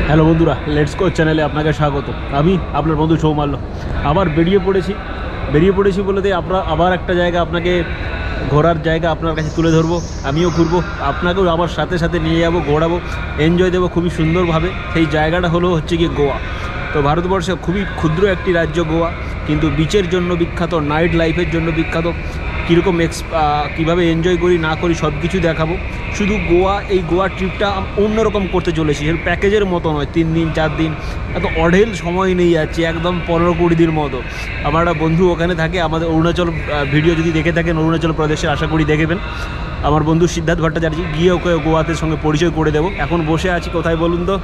Hello বন্ধুরা, let's go চ্যানেলে আপনাকে স্বাগত। আমি আপনার বন্ধু সৌমাল্য আবার বেরিয়ে পড়েছি বলতে আমরা আবার একটা জায়গা আপনাকে ঘোরার জায়গা আপনার কাছে তুলে ধরবো। আমিও ঘুরবো, আপনাকেও আমার সাথে সাথে নিয়ে যাবো, ঘোরাবো, এনজয় দেবো খুবই সুন্দরভাবে। সেই জায়গাটা হচ্ছে গিয়ে গোয়া। তো ভারতবর্ষে খুবই ক্ষুদ্র একটি রাজ্য গোয়া, কিন্তু বিচের জন্য বিখ্যাত, নাইট লাইফের জন্য বিখ্যাত। কীরকম কীভাবে এনজয় করি না করি সব কিছু দেখাবো। শুধু এই গোয়া ট্রিপটা অন্যরকম করতে চলেছি, এর প্যাকেজের মতো নয় 3 দিন 4 দিন, এত অঢেল সময় নিয়ে যাচ্ছি, একদম 15-20 দিন মতো। আমার একটা বন্ধু ওখানে থাকে, আমাদের অরুণাচল ভিডিও যদি দেখে থাকেন অরুণাচল প্রদেশে, আশা করি দেখবেন। আমার বন্ধু সিদ্ধার্থ ভট্টাচার্য, গিয়ে ওকে গোয়াতে সঙ্গে পরিচয় করে দেবো। এখন বসে আছি কোথায় বলুন তো,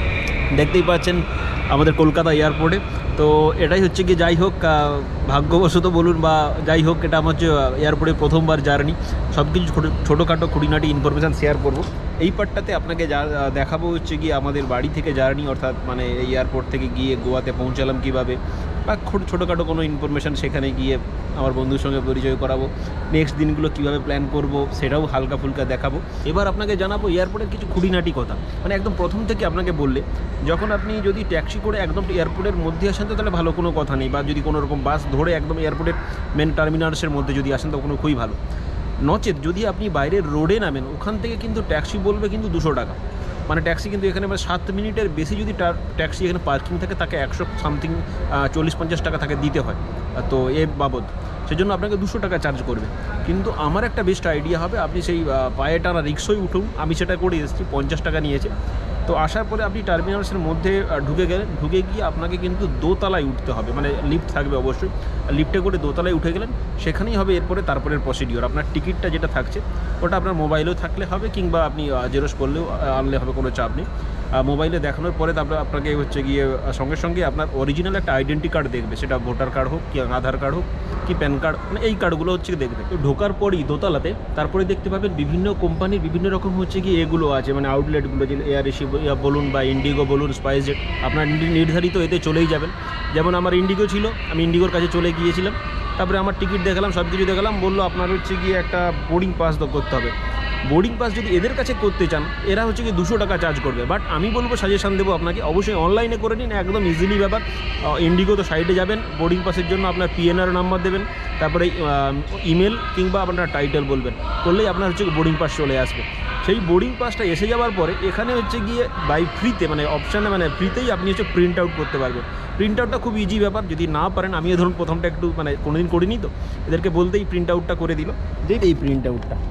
দেখতেই পাচ্ছেন আমাদের কলকাতা এয়ারপোর্টে। তো এটাই হচ্ছে কি, যাই হোক ভাগ্যবশত বলুন বা যাই হোক, এটা আমার হচ্ছে এয়ারপোর্টে প্রথমবার জার্নি। সব কিছু ছোটোখাটো খুঁটিনাটি ইনফরমেশান শেয়ার করব এই পার্টটাতে আপনাকে। যা দেখাবো হচ্ছে কি আমাদের বাড়ি থেকে জার্নি, অর্থাৎ মানে এই এয়ারপোর্ট থেকে গিয়ে গোয়াতে পৌঁছালাম কীভাবে, বা ছোটোখাটো কোনো ইনফরমেশান সেখানে গিয়ে আমার বন্ধুর সঙ্গে পরিচয় করাবো। নেক্সট দিনগুলো কীভাবে প্ল্যান করব সেটাও হালকা ফুলকা দেখাবো। এবার আপনাকে জানাবো এয়ারপোর্টের কিছু খুঁটিনাটি কথা, মানে একদম প্রথম থেকে আপনাকে বললে, যখন আপনি যদি ট্যাক্সি করে একদম এয়ারপোর্টের মধ্যে আসেন তো তাহলে ভালো, কোনো কথা নেই। বা যদি কোনো রকম বাস ধরে একদম এয়ারপোর্টের মেন টার্মিনালসের মধ্যে যদি আসেন তো কোনো খুবই ভালো। নচেত যদি আপনি বাইরের রোডে নামেন, ওখান থেকে কিন্তু ট্যাক্সি বলবে কিন্তু 200 টাকা। মানে ট্যাক্সি কিন্তু এখানে 7 মিনিটের বেশি যদি ট্যাক্সি এখানে পার্কিং থাকে, তাকে 100 সামথিং 40-50 টাকা তাকে দিতে হয়। তো এ বাবদ সেজন্য আপনাকে 200 টাকা চার্জ করবে। কিন্তু আমার একটা বেস্ট আইডিয়া হবে, আপনি সেই পায়ে টানা রিক্সায় উঠুন। আমি সেটা করে এসেছি, 50 টাকা নিয়েছে। তো আসার পরে আপনি টার্মিনালসের মধ্যে ঢুকে গেলেন, ঢুকে গিয়ে আপনাকে কিন্তু দোতলায় উঠতে হবে, মানে লিফট থাকবে অবশ্যই। লিফটে করে দোতলায় উঠে গেলেন, সেখানেই হবে তারপরের প্রসিডিওর। আপনার টিকিটটা যেটা থাকছে ওটা আপনার মোবাইলেও থাকলে হবে, কিংবা আপনি জেরক্স করলেও আনলে হবে, কোনো চাপ নেই। মোবাইলে দেখানোর পরে তারপরে আপনাকে হচ্ছে গিয়ে সঙ্গে সঙ্গে আপনার অরিজিনাল একটা আইডেন্টি কার্ড দেখবে, সেটা ভোটার কার্ড হোক, কি আধার কার্ড হোক, কি প্যান কার্ড, মানে এই কার্ডগুলো হচ্ছে দেখবে। তো ঢোকার পরই দোতলাতে তারপরে দেখতে পাবেন বিভিন্ন কোম্পানির বিভিন্ন রকম হচ্ছে কি এগুলো আছে, মানে আউটলেটগুলো, যে এয়ার এশিয়া বলুন বা ইন্ডিগো বলুন, স্পাইসজেট, আপনার নির্ধারিত এতে চলেই যাবেন। যেমন আমার ইন্ডিগো ছিল, আমি ইন্ডিগোর কাছে চলে গিয়েছিলাম। তারপরে আমার টিকিট দেখালাম, সব কিছু দেখালাম, বললো আপনার হচ্ছে গিয়ে একটা বোর্ডিং পাস করতে হবে। বোর্ডিং পাস যদি এদের কাছে করতে চান, এরা হচ্ছে কি 200 টাকা চার্জ করবে। বাট আমি বলবো, সাজেশান দেবো আপনাকে, অবশ্যই অনলাইনে করে নিন, একদম ইজিলি ব্যাপার। ইন্ডিগো তো সাইডে যাবেন, বোর্ডিং পাসের জন্য আপনার পিএনআর নাম্বার দেবেন, তারপরে ইমেল কিংবা আপনার টাইটেল বলবেন, করলেই আপনার হচ্ছে বোর্ডিং পাস চলে আসবে। সেই বোর্ডিং পাসটা এসে যাওয়ার পরে এখানে হচ্ছে গিয়ে বাই ফ্রিতে, মানে অপশানে, মানে ফ্রিতেই আপনি হচ্ছে প্রিন্ট আউট করতে পারবেন। প্রিন্ট আউটটা খুব ইজি ব্যাপার, যদি না পারেন, আমিও ধরুন প্রথমটা একটু মানে কোনোদিন করিনি, তো এদেরকে বলতেই প্রিন্ট আউটটা করে দিল। যে এই প্রিন্ট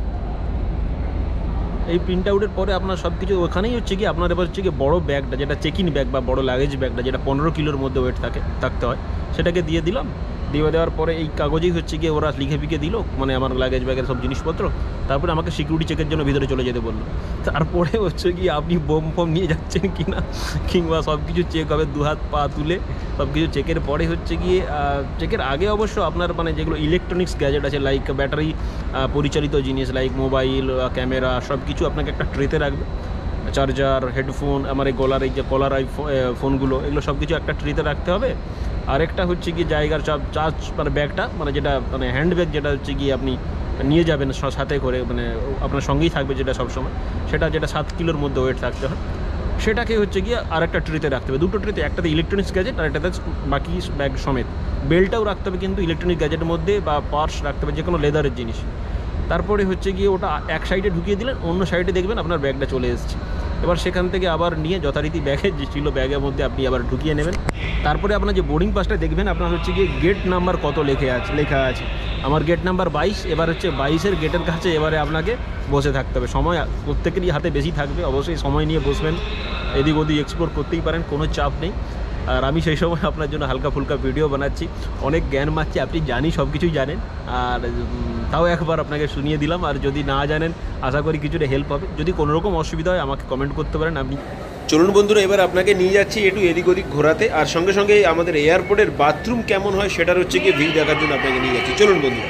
আউটের পরে আপনার সব কিছু ওখানেই হচ্ছে কি আপনার এবার হচ্ছে কি বড় ব্যাগটা, যেটা চেক ইন ব্যাগ বা বড় লাগেজ ব্যাগটা, যেটা 15 কিলোর মধ্যে ওয়েট থাকতে হয়, সেটাকে দিয়ে দিলাম। দেওয়ার পরে এই কাগজেই হচ্ছে গিয়ে ওরা লিখে দিল, মানে আমার লাগেজ ব্যাগের সব জিনিসপত্র। তারপরে আমাকে সিকিউরিটি চেকের জন্য ভিতরে চলে যেতে বললো। তারপরে হচ্ছে কি আপনি বোম নিয়ে যাচ্ছেন কি না, কিংবা সব কিছু চেক হবে, 2 হাত পা তুলে সব কিছু চেকের পরে হচ্ছে গিয়ে, চেকের আগে অবশ্য আপনার মানে যেগুলো ইলেকট্রনিক্স গ্যাজেট আছে, লাইক ব্যাটারি পরিচালিত জিনিস, লাইক মোবাইল, ক্যামেরা, সব কিছু আপনাকে একটা ট্রেতে রাখবে। চার্জার, হেডফোন, আমার এই গলার এই যে কলার ফোনগুলো, এগুলো সব কিছু একটা ট্রেতে রাখতে হবে। আরেকটা হচ্ছে কি জায়গার চার্জ, মানে ব্যাগটা, মানে যেটা মানে হ্যান্ড ব্যাগ, যেটা হচ্ছে গিয়ে আপনি নিয়ে যাবেন সাথে করে, মানে আপনার সঙ্গেই থাকবে যেটা সবসময়, যেটা 7 কিলোর মধ্যে ওয়েট থাকতে হয়, সেটাকে হচ্ছে গিয়ে আরেকটা ট্রেতে রাখতে হবে। 2টো ট্রেতে, একটাতে ইলেকট্রনিক্স গ্যাজেট আর একটাতে বাকি ব্যাগ সমেত। বেল্টটাও রাখতে হবে কিন্তু ইলেকট্রনিক গ্যাজেটের মধ্যে, বা পার্স রাখতে হবে, যে কোনো লেদারের জিনিস। তারপরে হচ্ছে গিয়ে ওটা এক সাইডে ঢুকিয়ে দিলেন, অন্য সাইডে দেখবেন আপনার ব্যাগটা চলে এসেছে। এবার সেখান থেকে আবার নিয়ে যথারীতি ব্যাগে যে ছিল ব্যাগের মধ্যে আপনি আবার ঢুকিয়ে নেবেন। তারপরে আপনার যে বোর্ডিং পাসটা দেখবেন, আপনার হচ্ছে গিয়ে গেট নাম্বার কত লেখা আছে। আমার গেট নাম্বার 22। এবার হচ্ছে 22-এর গেটের কাছে এবারে আপনাকে বসে থাকতে হবে। সময় প্রত্যেকেরই হাতে বেশি থাকবে, অবশ্যই সময় নিয়ে বসবেন, এদিক ওদিক এক্সপ্লোর করতেই পারেন, কোনো চাপ নেই। আর আমি সেই সময় আপনার জন্য হালকা ফুলকা ভিডিও বানাচ্ছি, অনেক জ্ঞান মারছি, আপনি জানি সব কিছুই জানেন, আর তাও একবার আপনাকে শুনিয়ে দিলাম। আর যদি না জানেন, আশা করি কিছুটা হেল্প হবে। যদি কোনো রকম অসুবিধা হয় আমাকে কমেন্ট করতে পারেন। আপনি চলুন বন্ধুরা, এবার আপনাকে নিয়ে যাচ্ছি একটু এদিক ওদিক ঘোরাতে, আর সঙ্গে সঙ্গে আমাদের এয়ারপোর্টের বাথরুম কেমন হয় সেটার হচ্ছে গিয়ে ভিউ দেখার জন্য আপনাকে নিয়ে যাচ্ছি। চলুন বন্ধুরা,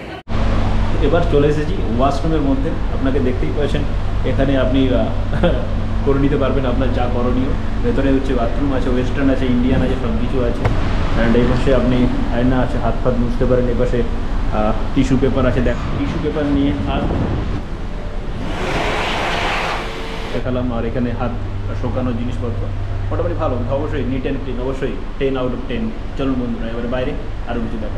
এবার চলে এসেছি ওয়াশরুমের মধ্যে। আপনাকে দেখতেই পাচ্ছেন, এখানে আপনি করে নিতে পারবেন আপনার যা করণীয়। ভেতরে হচ্ছে বাথরুম আছে, ওয়েস্টার্ন আছে, ইন্ডিয়ান আছে, সব কিছু আছে। অ্যান্ড এই পাশে আপনি আয়না আছে, হাত ফাত মুছতে পারেন। এই পাশে টিস্যু পেপার আছে, টিস্যু পেপার নিয়ে হাত দেখালাম, আর এখানে হাত শোকানোর জিনিসপত্র মোটামুটি ভালো, অবশ্যই নিট অ্যান্ড ক্লিন, অবশ্যই 10 আউট অফ 10। চলুন বন্ধুরা এবারে বাইরে আরও কিছু দেখা।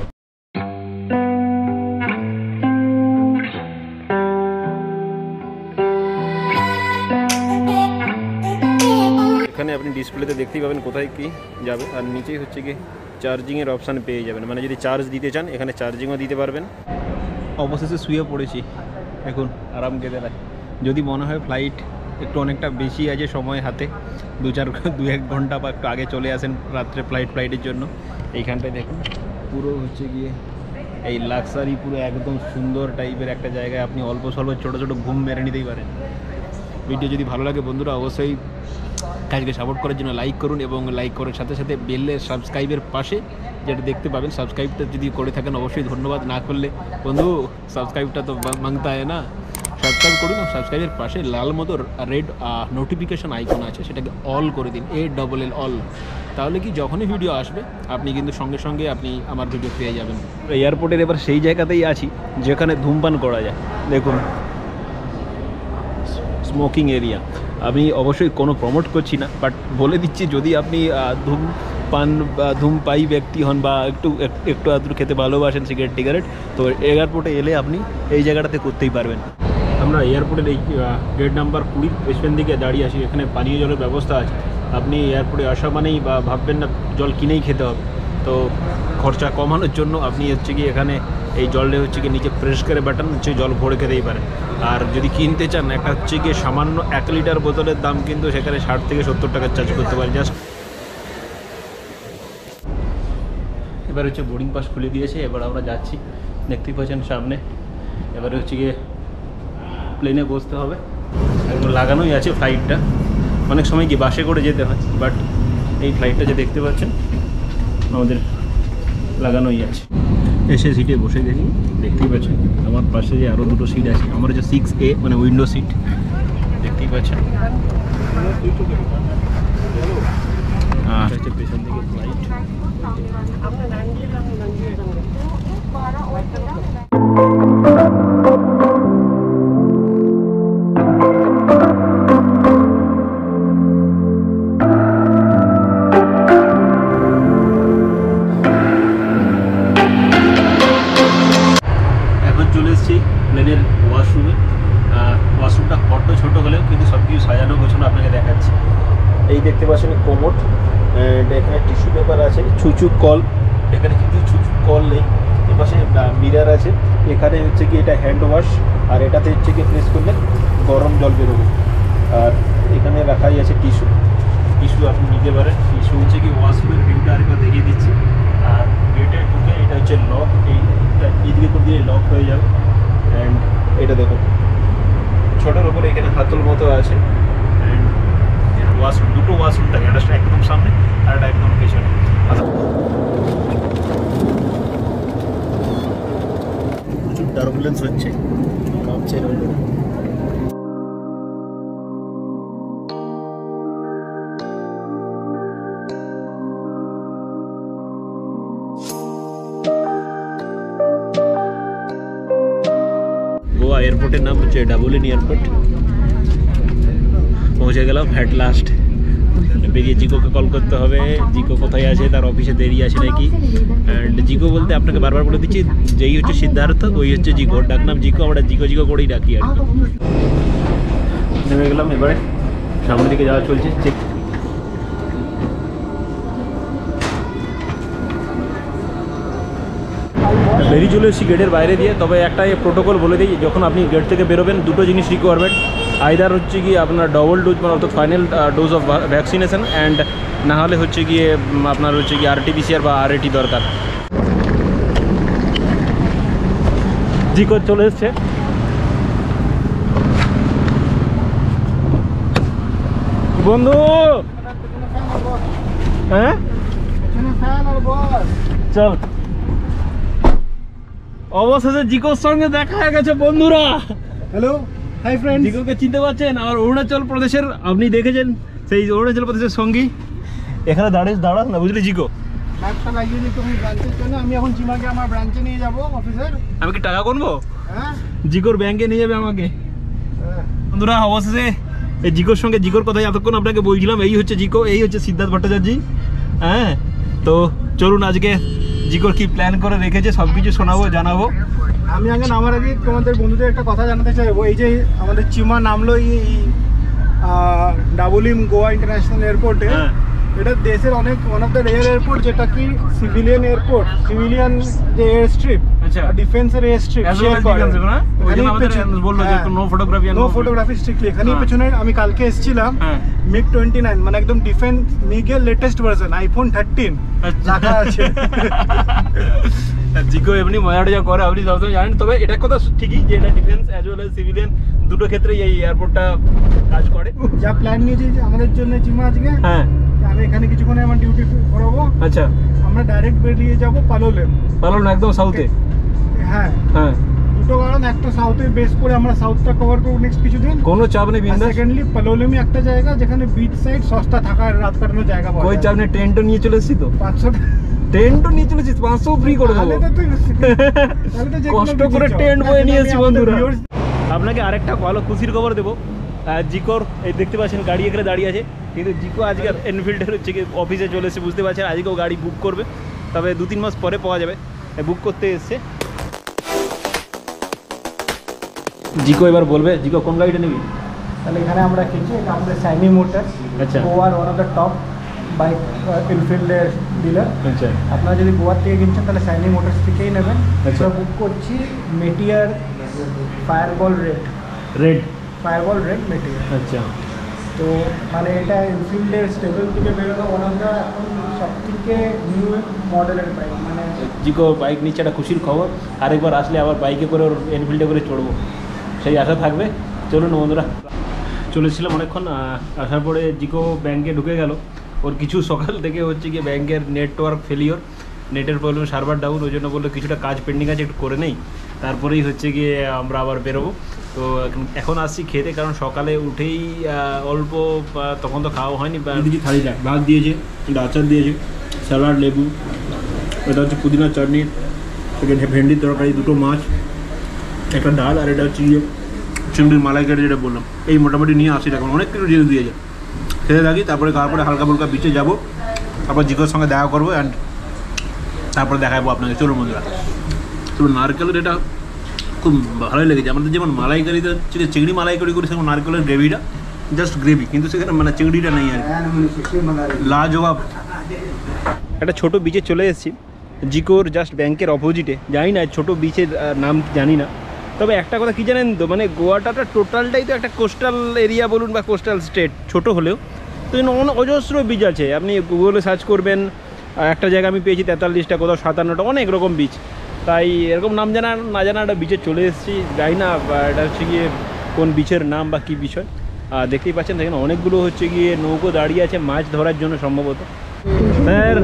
এখানে আপনি ডিসপ্লেতে দেখতেই পাবেন কোথায় কি যাবে, আর নিচেই হচ্ছে কি চার্জিংয়ের অপশান পেয়ে যাবেন, মানে যদি চার্জ দিতে চান এখানে চার্জিংও দিতে পারবেন। অবশেষে শুয়ে পড়েছি এখন আরাম কেদারায়। যদি মনে হয় ফ্লাইট একটু অনেকটা বেশি আছে সময় হাতে, 2-1 ঘন্টা বা একটু আগে চলে আসেন রাত্রে ফ্লাইটের জন্য। এইখানটায় দেখুন পুরো হচ্ছে গিয়ে এই লাক্সারি, পুরো একদম সুন্দর টাইপের একটা জায়গায় আপনি অল্প স্বল্প ছোটো ছোটো ঘুম মেরে নিতেই পারেন। ভিডিও যদি ভালো লাগে বন্ধুরা অবশ্যই কাজকে সাপোর্ট করার জন্য লাইক করুন, এবং লাইক করার সাথে সাথে বেলের সাবস্ক্রাইবের পাশে যেটা দেখতে পাবেন, সাবস্ক্রাইবটা যদি করে থাকেন অবশ্যই ধন্যবাদ। না করলে বন্ধু সাবস্ক্রাইবটা তো মাংতা হয় না, সাবস্ক্রাইব করুন। সাবস্ক্রাইবের পাশে লাল মতো রেড নোটিফিকেশান আইকন আছে, সেটাকে অল করে দিন, ALL অল। তাহলে কি যখনই ভিডিও আসবে আপনি কিন্তু সঙ্গে সঙ্গে আপনি আমার ভিডিও পেয়ে যাবেন। এয়ারপোর্টের এবার সেই জায়গাতেই আছি যেখানে ধূমপান করা যায়। দেখুন স্মোকিং এরিয়া। আমি অবশ্যই কোনো প্রমোট করছি না, বাট বলে দিচ্ছি যদি আপনি ধূমপায়ী ব্যক্তি হন বা একটু আধটু খেতে ভালোবাসেন সিগারেট, তো এয়ারপোর্টে এলে আপনি এই জায়গাটাতে করতেই পারবেন। আমরা এয়ারপোর্টের এই গেট নাম্বার 20 পেছন দিকে দাঁড়িয়ে আছি। এখানে পানীয় জলের ব্যবস্থা আছে। আপনি এয়ারপোর্টে আসা মানেই বা ভাববেন না জল কিনেই খেতে হবে, তো খরচা কমানোর জন্য আপনি হচ্ছে কি এখানে এই জলটা হচ্ছে কি নিচে প্রেস করে বাটন হচ্ছে জল ভরে খেতেই পারেন। আর যদি কিনতে চান একটা হচ্ছে গিয়ে সামান্য 1 লিটার বোতলের দাম কিন্তু সেখানে 60 থেকে 70 টাকা চার্জ করতে পারেন জাস্ট। এবার হচ্ছে বোর্ডিং পাস খুলে দিয়েছে, এবার আমরা যাচ্ছি, দেখতেই পাচ্ছেন সামনে। এবারে হচ্ছে গিয়ে প্লেনে বসতে হবে, একদম লাগানোই আছে ফ্লাইটটা। অনেক সময় কি বাসে করে যেতে হয়, বাট এই ফ্লাইটটা যে দেখতে পাচ্ছেন আমাদের লাগানোই আছে। এসে সিটে বসে দেখি, দেখতেই পাচ্ছেন আমার পাশে যে আরও দুটো সিট আছে। আমার হচ্ছে 6A মানে উইন্ডো সিট, দেখতেই পাচ্ছেন। আর হচ্ছে পেছন থেকে ফ্লাইট। চলে এসেছি প্লেনের ওয়াশরুমে। ওয়াশরুমটা বড্ড ছোটো হলেও কিন্তু সব কিছু সাজানো গোছানো আপনাকে দেখাচ্ছি। এই দেখতে পাচ্ছেন কোমোড, এখানে টিস্যু পেপার আছে, ছুঁচু কল। এখানে কিন্তু ছুঁচু কল নেই। এপাশে মিরার আছে। এখানে হচ্ছে কি এটা হ্যান্ড ওয়াশ, আর এটাতে হচ্ছে কি প্রেস করলে গরম জল বেরোবে। আর এখানে রাখাই আছে টিস্যু আপনি নিতে পারেন। টিস্যু হচ্ছে কি ওয়াশরুমের ভিউটা আরেকবার দেখিয়ে দিচ্ছি। আর গেটে ঢুকে এটা হচ্ছে লক, এইদিকে করে দিয়ে লক হয়ে যাবে। অ্যান্ড এটা দেখুন ছোটোর ওপরে এখানে হাতল মতো আছে। অ্যান্ড ওয়াশরুম, দুটো ওয়াশরুম থাকে, একটা একদম সামনে আর একটা একদম পেছনে। প্রচুর টার্বুলেন্স হচ্ছে, কাঁপছে এরকম। গোয়া এয়ারপোর্টের নাম হচ্ছে ডাবলিন এয়ারপোর্ট। পৌঁছে গেলাম অ্যাট লাস্ট। বেরিয়ে জিকোকে কল করতে হবে, জিকো কোথায় আছে, তার অফিসে দেরি আছে নাকি। অ্যান্ড জিকো বলতে আপনাকে বারবার বলে দিচ্ছি, যেই হচ্ছে সিদ্ধার্থ ওই হচ্ছে জিকো, ডাকনাম জিকো, আমরা জিকো করেই ডাকি আর কি। নেমে গেলাম, এবারে সামনের দিকে যাওয়া চলছে। চেক বেরিয়ে চলে এসেছি গেটের বাইরে দিয়ে। তবে একটা প্রোটোকল বলে দিই, যখন আপনি গেট থেকে বেরোবেন দুটো জিনিস রিকোয়ারমেন্ট, আইদার হচ্ছে গিয়ে আপনার ডবল ডোজ মানে অর্থাৎ final dose of vaccination, and না হলে হচ্ছে গিয়ে আপনার হচ্ছে গিয়ে RT-PCR বা RAT দরকার। জিকো চলে এসছে। বন্ধু হ্যাঁ চল, অবশেষে জিকোর সঙ্গে দেখা হয়ে গেছে বন্ধুরা। Hello, hi friend. জিকোকে চিনতে পারছেন? আর অরুণাচল প্রদেশের, আপনি দেখেছেন সেই অরুণাচল প্রদেশের সঙ্গী। এখানে দাঁড়ান না, বুঝলি জিকো? ম্যাপটা লাগিয়ে দিই তুমি ব্রাঞ্চের জন্য। আমি এখন জিমাকে আমার ব্রাঞ্চে নিয়ে যাবো অফিসের। আমি কি টাকা গুনবো? হ্যাঁ, জিকোর ব্যাংকে নিয়ে যাবে আমাকে। বন্ধুরা অবশেষে এই জিকোর সঙ্গে, জিকোর কথাই এতক্ষণ আপনাকে বলছিলাম। এই হচ্ছে জিকো, এই হচ্ছে সিদ্ধার্থ ভট্টাচার্য। হ্যাঁ, তো চলুন আজকে জিকোর কি প্ল্যান করে রেখেছে সব কিছু শোনাবো, জানাবো। আমি আগে নামার আগে তোমাদের বন্ধুদের একটা কথা জানাতে চাইবো। এই যে আমাদের চিমা নামলো এই ডাবল ইম গোয়া ইন্টারন্যাশনাল এয়ারপোর্টে, এটা দেশের অনেক one of the rare airport যেটা কি সিভিলিয়ান এয়ারপোর্ট, সিভিলিয়ান যে এয়ার স্ট্রিপ, ডিফেন্সের এয়ার স্ট্রিপ শেয়ার করে। No photography strictly. এখানেই পেছনে আমি কালকে এসেছিলাম, মিগ 29 মানে একদম ডিফেন্স মিগের লেটেস্ট ভার্সন আইফোন 13 রাখা আছে। জিকো এমনি মজা করে আপনি সবসময় জানেন। তবে এটা কথা ঠিকই যে এটা defence as well as civilian দুটো ক্ষেত্রেই এই এয়ারপোর্টটা কাজ করে। যা প্ল্যান নিয়েছি আমাদের জন্য চিমা আজকে, হ্যাঁ আমি এখানে কিছুক্ষণে আমার ডিউটি করাবো। আচ্ছা, আমরা ডাইরেক্ট বেরিয়ে যাবো পালোলেম। পালোলেম একদম সাউথে? হ্যাঁ হ্যাঁ, দুটো কারণ, একটা সাউথে বেস করে আমরা সাউথটা কভার করবো নেক্সট কিছুদিন, কোনো চাপ নেই। সেকেন্ডলি পালোলেমই একটা জায়গা যেখানে বিচ সাইড সস্তা থাকার রাত কাটানোর জায়গা পাওয়া যায়। কই চাপ নেই, টেন্টও নিয়ে চলে এসেছি তো, 500 টেন্টও নিয়ে চলেছি, 500 ফ্রি করে দেবো। কষ্ট করে টেন্ট বয়ে নিয়ে এসেছি বন্ধুরা। আপনাকে আরেকটা ভালো খুশির খবর দেবো। জিকোর এই দেখতে পাচ্ছেন গাড়ি এখানে দাঁড়িয়ে আছে, কিন্তু জিকো আজকে এনফিল্ডের হচ্ছে কি অফিসে চলে এসেছে, বুঝতে পারছেন। আজকেও গাড়ি বুক করবে, তবে 2-3 মাস পরে পাওয়া যাবে, বুক করতে এসছে। জিকো এবার বলবে জিকো কোন গাড়িটা নিবি। তাহলে এখানে আমরা কিনছি, এটা আমাদের সাইনি মোটরস, আচ্ছা, গোয়ার one of the top bike এনফিল্ডের ডিলার। আচ্ছা, আপনারা যদি গোয়ার থেকে কিনছেন তাহলে সাইনি মোটরস থেকেই নেবেন। আচ্ছা, বুক করছি মেটিয়ার ফায়ারবল রেড মেটিয়ার। আচ্ছা, তো মানে এটা এনফিল্ডের স্টেবল থেকে বেরোনো ওয়ান অফ দ্য এখন সব থেকে নিউ মডেলের বাইক। মানে জিকো বাইক নিচ্ছে, একটা খুশির খবর। আরেকবার আসলে আবার বাইকে করে ওর এনফিল্ডে করে চড়বো, সেই আশা থাকবে। চলুন বন্ধুরা, চলেছিলাম অনেকক্ষণ, আসার পরে জিকো ব্যাংকে ঢুকে গেল। ওর কিছু সকাল থেকে হচ্ছে গিয়ে ব্যাংকের নেটওয়ার্ক ফেলিওর, নেটের প্রবলেম, সার্ভার ডাউন, ওই জন্য বললো কিছুটা কাজ পেন্ডিং আছে একটু করে নেই, তারপরেই হচ্ছে গিয়ে আমরা আবার বেরোবো। তো এখন আসছি খেতে, কারণ সকালে উঠেই অল্প, তখন তো খাওয়া হয়নি। দিদি থালিটা ভাত দিয়েছে, আচার দিয়েছে, স্যালাড, লেবু, এটা হচ্ছে পুদিনা চাটনি, সেখানে ভেন্ডির তরকারি, দুটো মাছ, একটা ডাল, আর এটা হচ্ছে গিয়ে চিংড়ির মালাইকারি যেটা বললাম। এই মোটামুটি নিয়ে 80 টাকা, অনেক কিছু জিনিস দিয়েছে। খেতে থাকি, তারপরে খাওয়ার পরে হালকা ফুলকা বিচে যাবো, তারপর জিকোর সঙ্গে দেখা করবো, অ্যান্ড তারপরে দেখাবো আপনাকে। চলুন বন্ধুরা, চলুন। নারকেলের এটা খুব ভালোই লেগেছে। আমাদের যেমন মালাইকারিতে হচ্ছে চিংড়ি মালাইকারি করি, সেরকম নারকেলের গ্রেভিটা জাস্ট গ্রেভি, কিন্তু সেখানে মানে চিংড়িটা নেই আর লাজবাব। একটা ছোটো বিচে চলে এসেছি, জিকোর জাস্ট ব্যাংকের অপোজিটে। জানি না ছোটো বিচের নাম জানি না, তবে একটা কথা কি জানেন তো, মানে গোয়াটা টোটালটাই তো একটা কোস্টাল এরিয়া বলুন বা কোস্টাল স্টেট, ছোটো হলেও তো অজস্র বিচ আছে। আপনি গুগলে সার্চ করবেন, একটা জায়গা আমি পেয়েছি 43টা, কোথাও 57টা, অনেক রকম বিচ। তাই এরকম নাম জানা না জানা একটা বিচে চলে এসেছি, জানি না এটা হচ্ছে গিয়ে কোন বিচের নাম বা কী বিষয়। দেখতেই পাচ্ছেন সেখানে অনেকগুলো হচ্ছে গিয়ে নৌকো দাঁড়িয়ে আছে মাছ ধরার জন্য সম্ভবত। স্যার,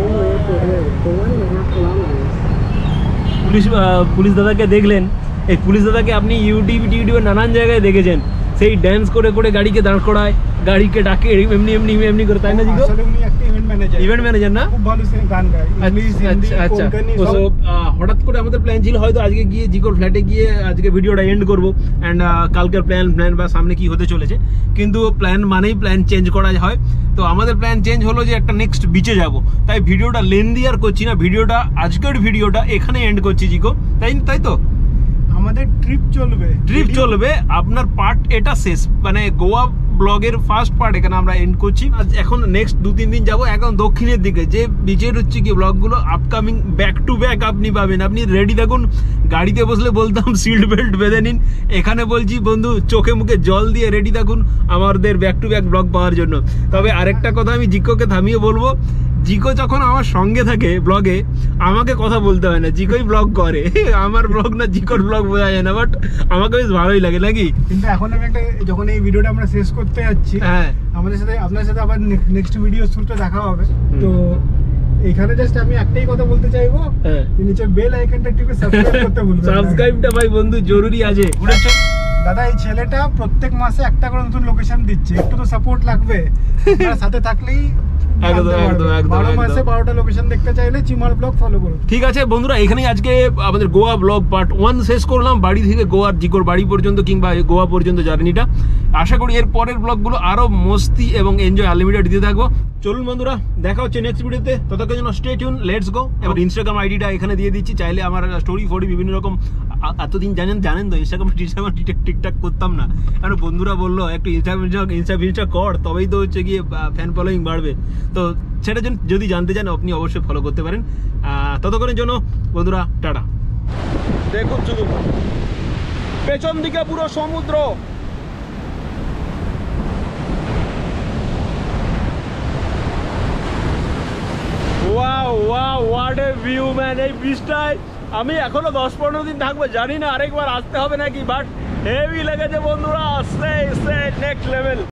পুলিশ দাদাকে দেখলেন, এই পুলিশ দাদাকে আপনি ইউটিউবে নানান জায়গায় দেখেছেন, সেই ড্যান্স করে করে গাড়িকে দাঁড় করায়, গাড়িকে ডাকে এমনি করে, তাই না জিকো? ইভেন্ট ম্যানেজার না, খুব ভালো গান গায়। আচ্ছা, হঠাৎ করে আমাদের প্ল্যান ছিল হয়তো আজকে গিয়ে জিকোর ফ্ল্যাটে গিয়ে আজকে ভিডিওটা এন্ড করবো, অ্যান্ড কালকের প্ল্যান বা সামনে কি হতে চলেছে, কিন্তু প্ল্যান মানেই প্ল্যান চেঞ্জ করা হয়। তো আমাদের প্ল্যান চেঞ্জ হলো যে একটা নেক্সট বিচে যাব, তাই ভিডিওটা লেন্দি আর করছি না, আজকের ভিডিওটা এখানে এন্ড করছি জিকো, তাই তো? আমাদের ট্রিপ চলবে, আপনার পার্ট এটা শেষ, মানে গোয়া ব্লগের ফার্স্ট পার্ট এখানে আমরা এন্ড করছি। এখন নেক্সট 2-3 দিন যাবো একদম দক্ষিণের দিকে, যে বিচের হচ্ছে কি ব্লগগুলো আপকামিং ব্যাক টু ব্যাক আপনি পাবেন। আপনি রেডি থাকুন, গাড়িতে বসলে বলতাম সিট বেল্ট বেঁধে নিন, এখানে বলছি বন্ধু চোখে মুখে জল দিয়ে রেডি থাকুন আমাদের ব্যাক টু ব্যাক ব্লগ পাওয়ার জন্য। তবে আরেকটা কথা আমি জিকোকে থামিয়ে বলবো, জিকো যখন আমার সঙ্গে থাকে ব্লগে, আমাকে কথা বলতে হয় না, জিকোই ব্লগ করে। আমার ব্লগ না জিকোর ব্লগ বোঝা যায় না, বাট আমাকে বেশ ভালোই লাগে নাকি? কিন্তু এখন আমি একটা, যখন এই ভিডিওটা আমরা শেষ করতে যাচ্ছি, হ্যাঁ আপনার সাথে আবার নেক্সট ভিডিও শুরুতে দেখা হবে। তো এখানে জাস্ট আমি একটাই কথা বলতে চাইবো, নিচে বেল আইকনটা টিপে সাবস্ক্রাইব করতে ভুলবেন না। সাবস্ক্রাইবটা ভাই বন্ধু জরুরি আছে। দাদা, এই ছেলেটা প্রত্যেক মাসে একটা করে নতুন লোকেশন দিচ্ছে, একটু তো সাপোর্ট লাগবে। আপনারা সাথে থাকলেই একদম একদম একদম 12 মাসে 12টা লোকেশন দেখতে চাইলে চিমার ব্লগ ফলো করুন। ঠিক আছে বন্ধুরা, এখানেই আজকে আমাদের গোয়া ব্লগ পার্ট 1 শেষ করলাম, বাড়ি থেকে গোয়ার জিকোর বাড়ি পর্যন্ত কিংবা গোয়া পর্যন্ত জার্নিটা। আশা করি এর পরের ব্লগগুলো আরো মস্তি এবং এনজয় আনলিমিটেড দিতে থাকবো। চলুন বন্ধুরা, দেখা হচ্ছে নেক্সট ভিডিওতে, ততক্ষণের জন্য স্টে টিউন, লেটস গো। এবার ইনস্টাগ্রাম আইডিটা এখানে দিয়ে দিচ্ছি, চাইলে আমার স্টোরি ফোরি বিভিন্ন রকম, এতদিন জানেন তো ইনস্টাগ্রাম টিকটাক করতাম না, কারণ বন্ধুরা বললো একটু ইনস্টা কর, তবেই তো হচ্ছে গিয়ে ফ্যান ফলোয়িং বাড়বে। তো সেটা যদি জানতে চান আপনি অবশ্যই ফলো করতে পারেন। ততক্ষণের জন্য বন্ধুরা টাটা। দেখুন শুধু পেছন দিকে পুরো সমুদ্র। Wow wow, what a view man. এই ব্রিজটায় আমি এখনো 10-15 দিন থাকবো, জানি না আরেকবার আসতে হবে নাকি, বাট হেভি লেগেছে বন্ধুরা, নেক্সট লেভেল।